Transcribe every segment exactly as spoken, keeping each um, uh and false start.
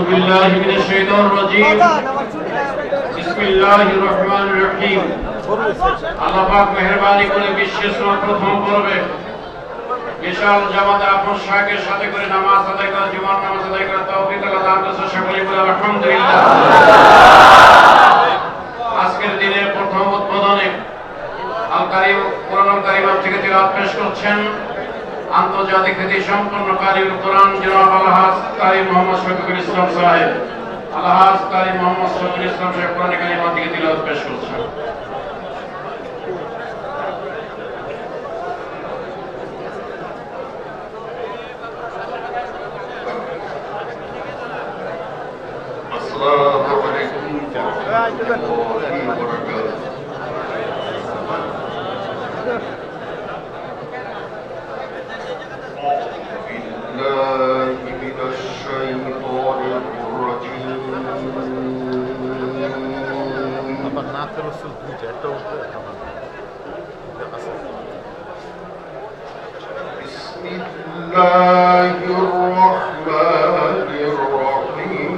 बिल्लाहि मिनश शैतानिर रजीम बिस्मिल्लाहिर रहमानिर रहीम আল্লাহ পাক মেহেরবানি করে বিশ্বের প্রথম পর্বে বিশাল জামাতে আপন শাহের সাথে করে নামাজ আদায় করা জুমার নামাজ আদায় করা তৌফিক আল্লাহ দান করেছেন সকলে বলে আলহামদুলিল্লাহ। আজকের দিনে প্রথম উদ্বোধনে আল কারীম কোরআনুল কারীম থেকে তিলাওয়াত পেশ করছেন আন্তর্জাতিক খ্যাতি সম্পন্ন কারিউল কোরআন জনাব আলহাজ কারি মোহাম্মদ শফিকুল ইসলাম সাহেব। আলহাজ কারি মোহাম্মদ শফিকুল ইসলাম সাহেব কোরআন কারীম থেকে তিলাওয়াত পেশ করছেন। السلام عليكم ورحمة الله وبركاته. بالله من الشيطان الرجيم. بسم الله الرحمن الرحيم.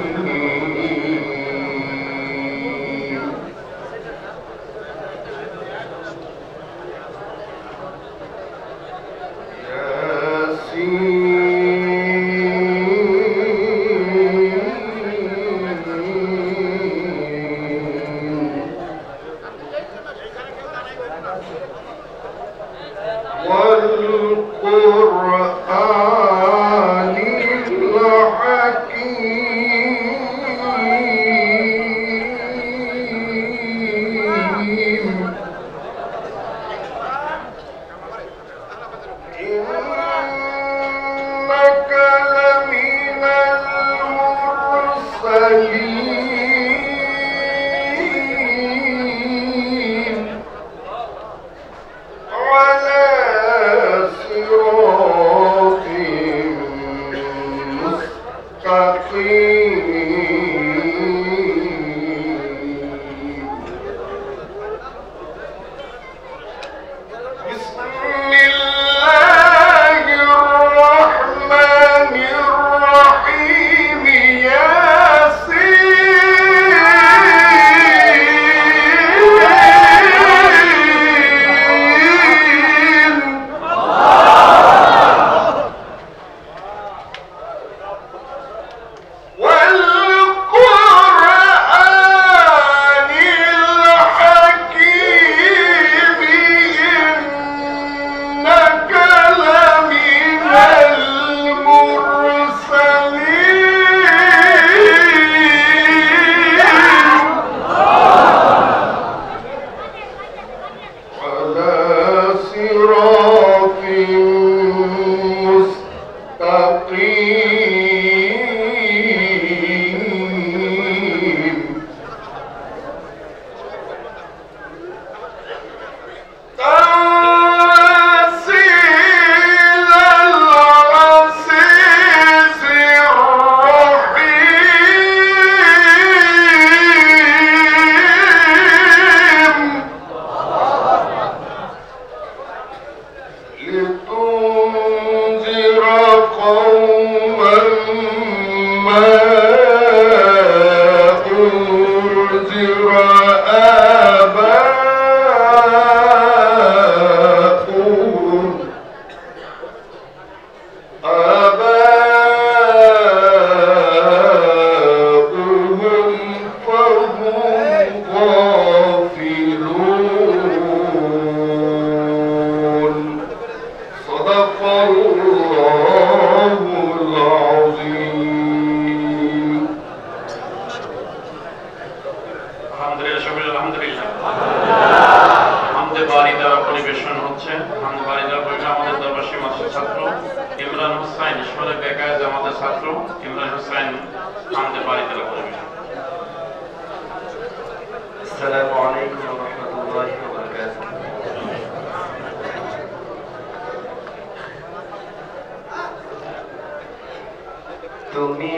তুমি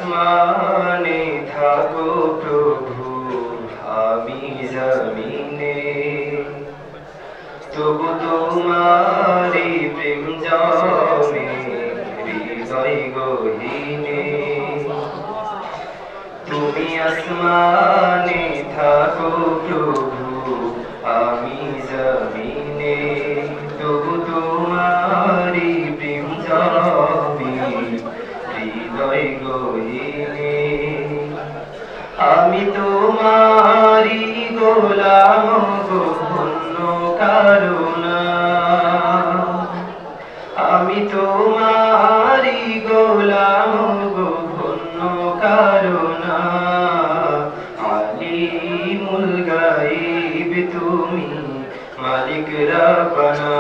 আসমানে থাকো প্রভু আমি জমিনে তবু তোমারি প্রেম জমে হৃদয় গহীনে আসমানে থাকো প্রভু আমি জমিনে তবু তোমারি প্রেম জমে হৃদয় গহীনে আমি তোমারি গোলাম গো অন্য কারো না আমি তোমারি গোলাম গো অন্য কারো না আলিমুল গায়ব তুমি মালিক রব্বানা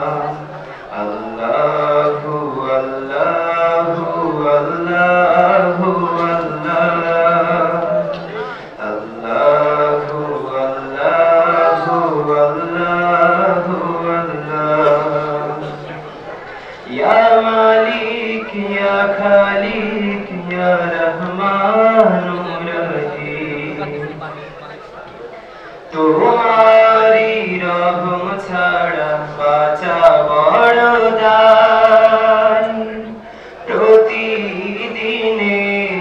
আল্লাহু আল্লাহু আল্লাহু আল্লাহু আল্লাহু আল্লাহু আল্লাহ ইয়া মালিক ইয়া খালিক ইয়া রহমানুর রহিম তোমারি রহম ছাড়া বাঁচা বড় দায় প্রতিদিনে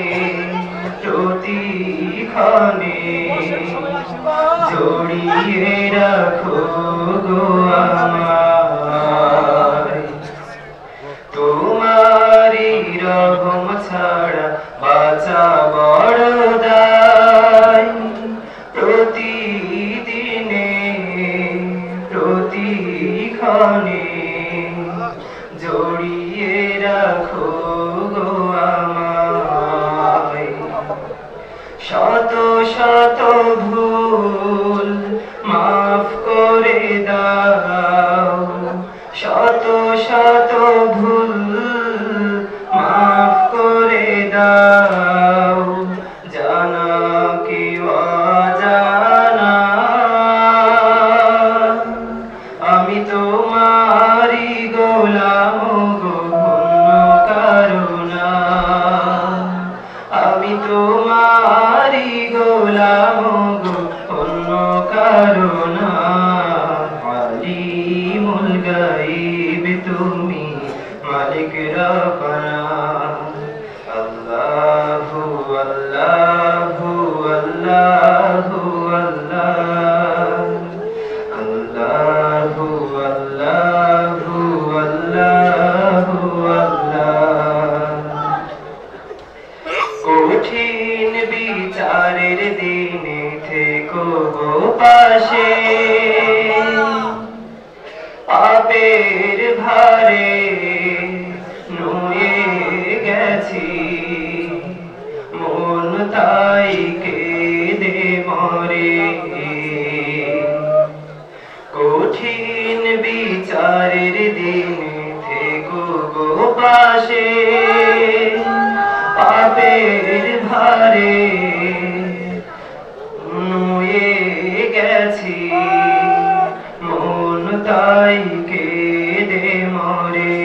প্রতিক্ষণে জড়িয়ে রাখো গো আমায় তোমারি রহম ছাড়া বাঁচা বড় দায় প্রতিদিনে প্রতিক্ষণে জড়িয়ে রাখো গো আমায় শত শত ভুল মাফ করে দাও শত শত ভুল মাফ করে দাও জানা কি অজানা আমি তোমারি গোলাম গো অন্য কারো না আমি তোমারি গোলাম গো অন্য কারো না আলিমুল গায়ব তুমি মালিক রব্বানা আল্লাহু আল্লাহু আল্লাহু আল্লাহু আল্লাহু আল্লাহু আল্লাহ কঠিন বিচারের দিনে থেকো গো পাশে পাপের ভারে নুয়ে গেছি মন তাই কেঁদে মরে কঠিন বিচারের দিনে থেকো গো পাশে পাপের ভারে নুয়ে গেছি মন তাই কেঁদে মরে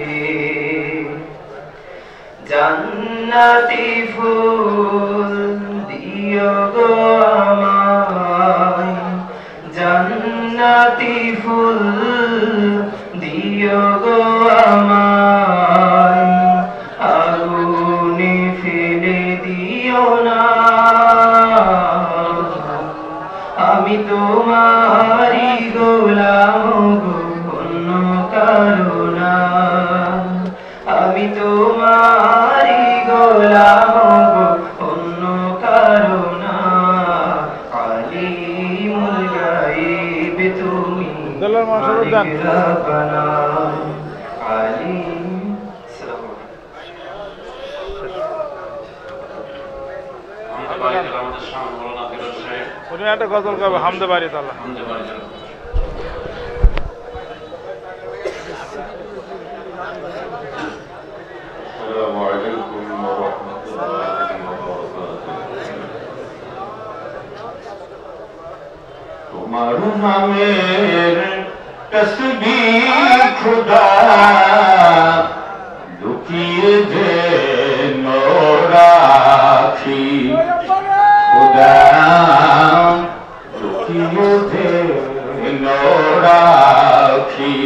জান্নাতি ফুল দিও গো আমায় জান্নাতি ফুল দিও গো আমায় আগুনে ফেলে দিও না আমি তোমারি গোলাম গো অন্য কারো না আমি তোমারি গোলাম গো অন্য কারো না আলিমুল গায়ব তুমি মালিক রব্বানা আলিম আমাদের সামনে বলনা ফিরোজ সাহেব উনি একটা গজল গাবে হামদে বাড়ি তালা হামদে বাড়ি السلام عليكم ورحمة الله وبركاته তোমার নামের তসবিহ খুদা লুকিয়ে যে রাখি খুদা লুকিয়ে যে রাখি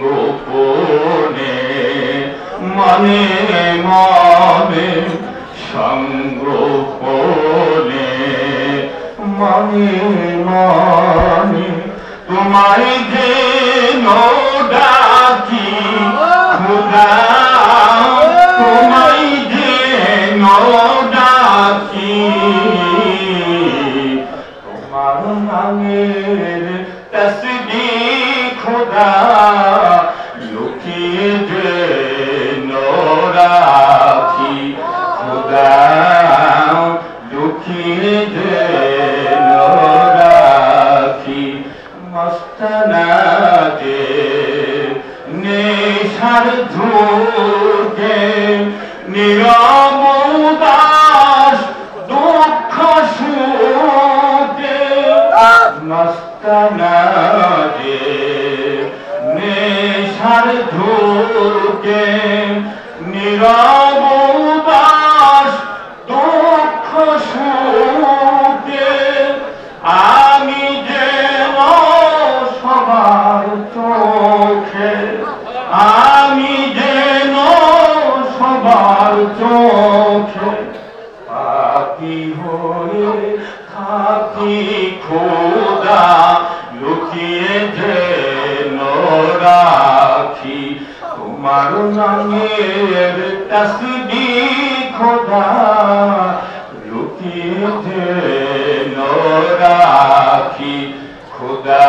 সঙ্গোপনে মনে মনে সংগোপনে মনে মনে তোমায় যে ডাকি খোদা তোমায় যে ডাকি তোমার নামের তসবিহ খোদা লুকিয়ে যে রাখি খোদা লুকিয়ে যে রাখি মস্তানা যে নেশার ধুকে নিরবদাস দুঃখ সুখে মস্তানা যে নেশার ধুকে নিরবদাস দুঃখ সুখে আমি যেন সবার চোখে আমি যেন সবার চোখে পাপী হয়ে থাকি খোদা লুকিয়ে যেন রাখি তোমার নামের তসবিহ খোদা লুকিয়ে যেন রাখি খোদা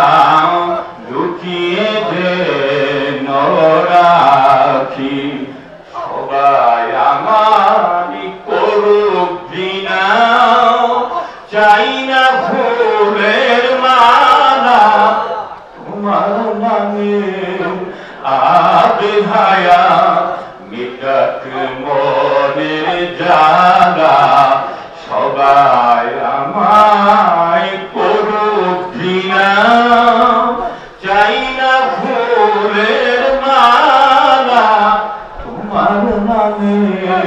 লুকিয়ে যেন রাখি সবাই আমারই করুক ঘৃণা চাই না ফুলের মালা তোমার নামে আবে হায়া মিটাক মনের জ্বালা সবাই আমায় করুক ঘৃণা চাই না ফুলের মালা তোমার নামে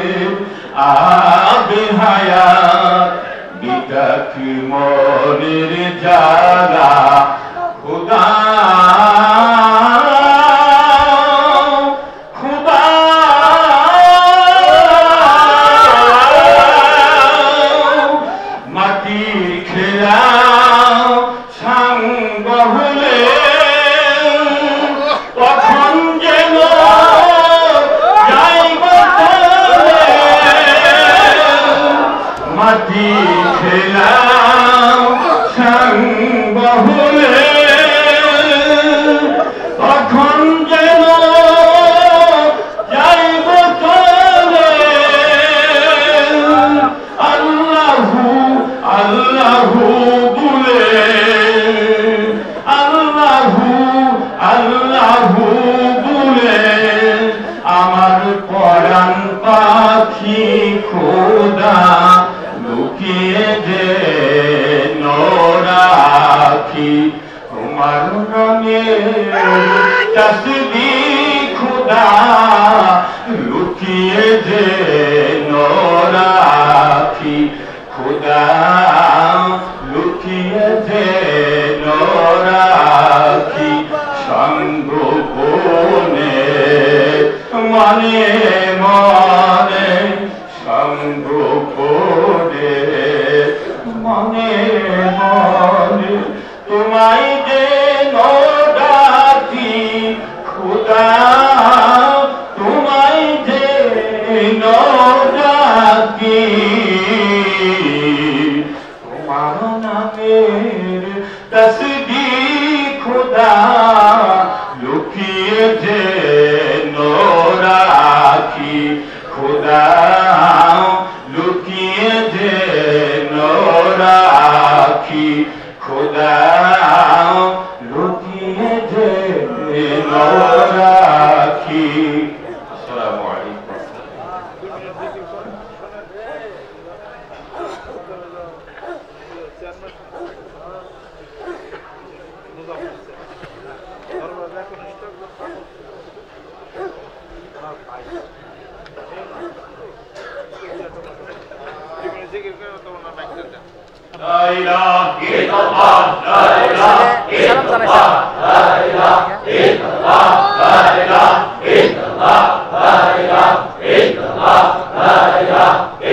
আবে হায়া মিটাক মনের জ্বালা খোদা तस्बीह खुदा लुकिए जे राखी खुदा लुकिए जे राखी संगोपने मने मने संगोपने मने मने तुम्हारी जे खुदा तुम्हारी जे डाकी तुम्हार नामेर तस्बीह खुदा लुकिए जे राखी खुदा लुकिए जे राखी खुदा लुकिए जे राखी। अस्सलामु अलैकुम। ला इलाहा इल्लल्लाह ला इलाहा इल्लल्लाह ला इलाहा इल्लल्लाह ला इलाहा इल्लल्लाह ला इलाहा इल्लल्लाह ला इलाहा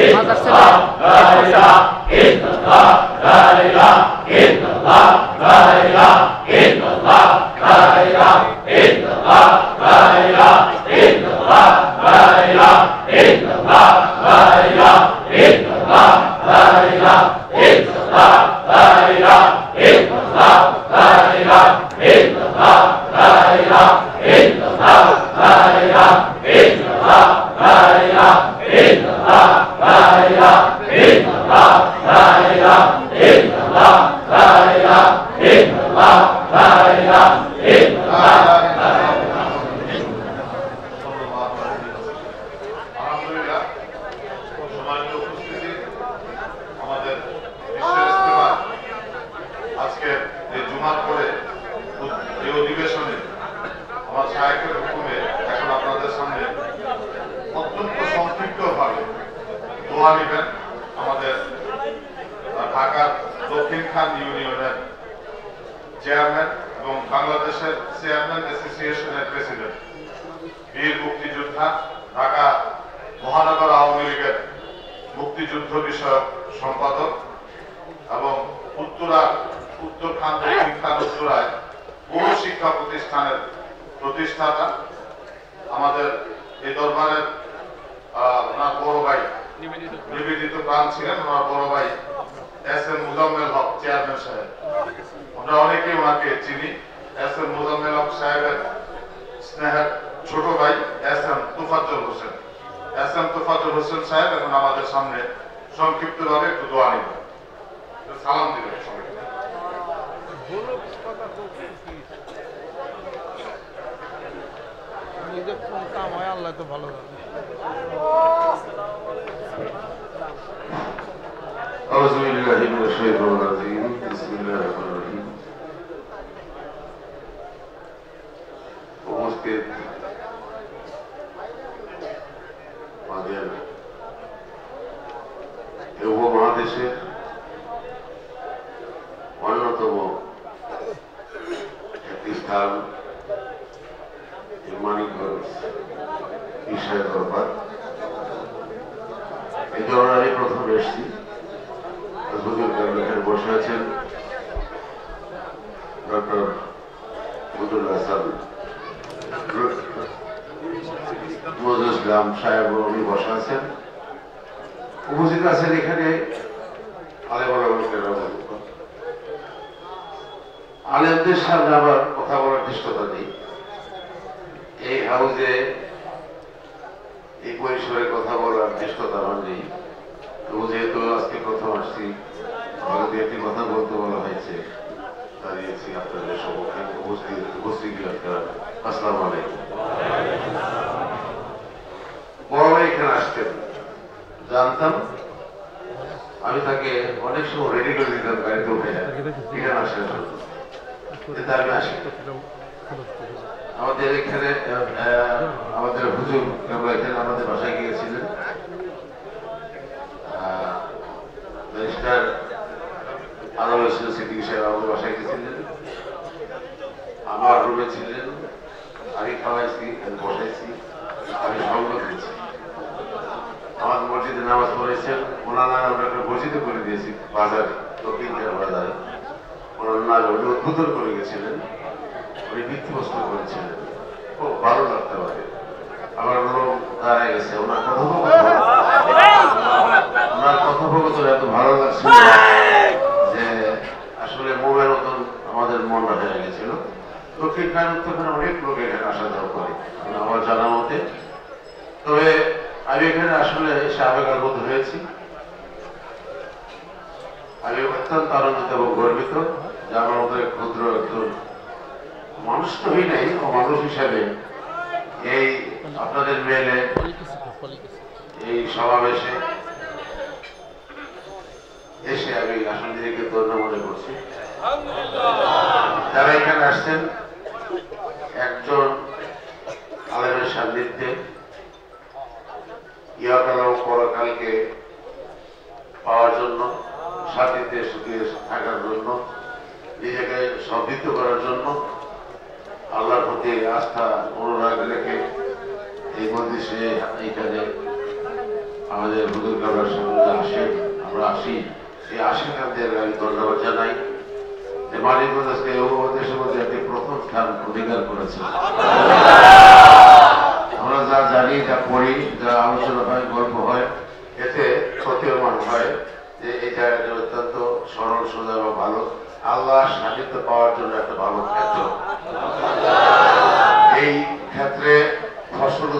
আমরা যা জানি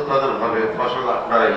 উৎপাদন হবে ফসল আপনারাই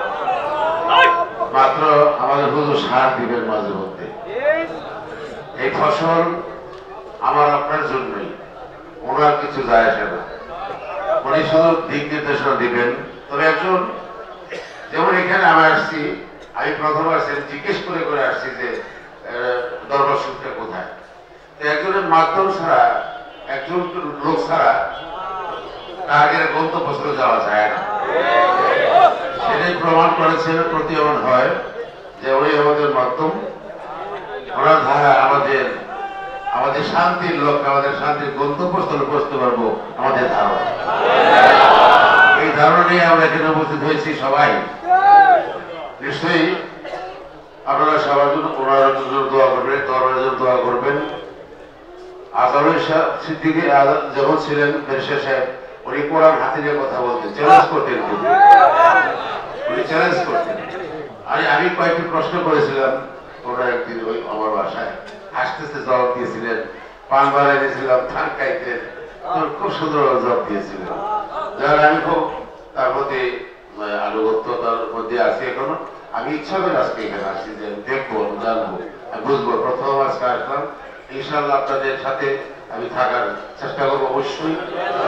মাত্র আমাদের হুজুর সার দিবেন মাঝে মধ্যে। এই ফসল আমার আপনার জন্যই, ওনার কিছু যায় আসে না, উনি শুধু দিক নির্দেশনা দিবেন। তবে একজন যেমন এখানে আমি আসছি, আমি প্রথম আসছি জিজ্ঞেস করে করে আসছি যে দরবার শুনতে কোথায়, একজনের মাধ্যম ছাড়া একজন লোক ছাড়া টার্গেটের গন্তব্যস্থলে যাওয়া যায় না। সেটাই প্রমাণ করেছেন, প্রতীয়মান হয় যে ওই আমাদের মাধ্যম, ওনার ধারা আমাদের আমাদের শান্তির লক্ষ্যে, আমাদের শান্তির গন্তব্যস্থলে পৌঁছতে পারবো আমাদের ধারণা। এই ধারণা নিয়ে আমরা এখানে উপস্থিত হয়েছি সবাই। নিশ্চয়ই আপনারা সবার জন্য ওনার জন্য দোয়া করবেন, দরবারের জন্য দোয়া করবেন। আজহারুল সিদ্দিকী যখন ছিলেন ব্যারিস্টার সাহেব, উনি কোরআন হাতে নিয়ে কথা বলতেন, চ্যালেঞ্জ করতেন, উনি চ্যালেঞ্জ করতেন। আরে আমি কয়েকটি প্রশ্ন করেছিলাম, ওনারা একদিন ওই আমার বাসায় হাসতেছে জবাব দিয়েছিলেন, পান বাড়াই দিয়েছিলাম, ধান খাইতেন, খুব সুন্দর জবাব দিয়েছিলেন। যার আমি খুব তার প্রতি আনুগত্যতার মধ্যে আছি এখনো। আমি ইচ্ছা করে আজকে এখানে আসছি যে দেখবো, জানবো, বুঝবো। প্রথম আজকে আসলাম, ইনশাল্লাহ আপনাদের সাথে আমি থাকার চেষ্টা করবো অবশ্যই।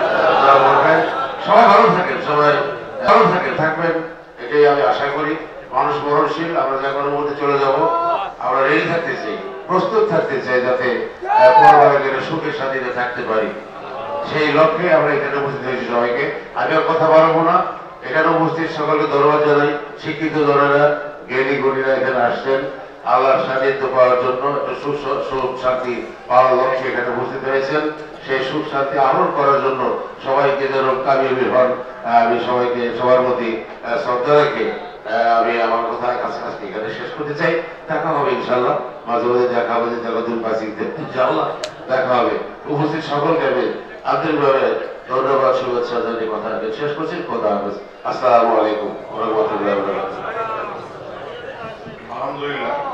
সবাই ভালো থাকেন, সবাই ভালো থাকেন, থাকবেন, এটাই আমি আশা করি। মানুষ মরণশীল, আমরা যে কোনো মধ্যে চলে যাব, আমরা রেডি থাকতে চাই, প্রস্তুত থাকতে চাই, যাতে পরবারে গেলে সুখের সাথে থাকতে পারি। সেই লক্ষ্যে আমরা এখানে উপস্থিত হয়েছি সবাইকে। আমি আর কথা বাড়াবো না, এখানে উপস্থিত সকলকে ধন্যবাদ জানাই। শিক্ষিত জনেরা, জ্ঞানী গুণীরা এখানে আসছেন আল্লাহর সান্নিধ্য পাওয়ার জন্য, একটা সুখ শান্তি পাওয়ার লক্ষ্যে এখানে উপস্থিত হয়েছেন। সেই সুখ শান্তি আহরণ করার জন্য সবাইকে যেন কামিয়াবি হন, আমি সবাইকে সবার প্রতি শ্রদ্ধা রেখে আমি আমার কথা কাছাকাছি এখানে শেষ করতে চাই। দেখা হবে ইনশাল্লাহ, মাঝে মাঝে দেখা হবে, যতদিন বাঁচিতে ইনশাল্লাহ দেখা হবে। উপস্থিত সকলকে আমি আন্তরিকভাবে ধন্যবাদ, শুভেচ্ছা জানিয়ে কথা শেষ করছি। খোদা হাফেজ। আসসালামু আলাইকুম ওয়া রাহমাতুল্লাহি ওয়া বারাকাতুহু। আলহামদুলিল্লাহ।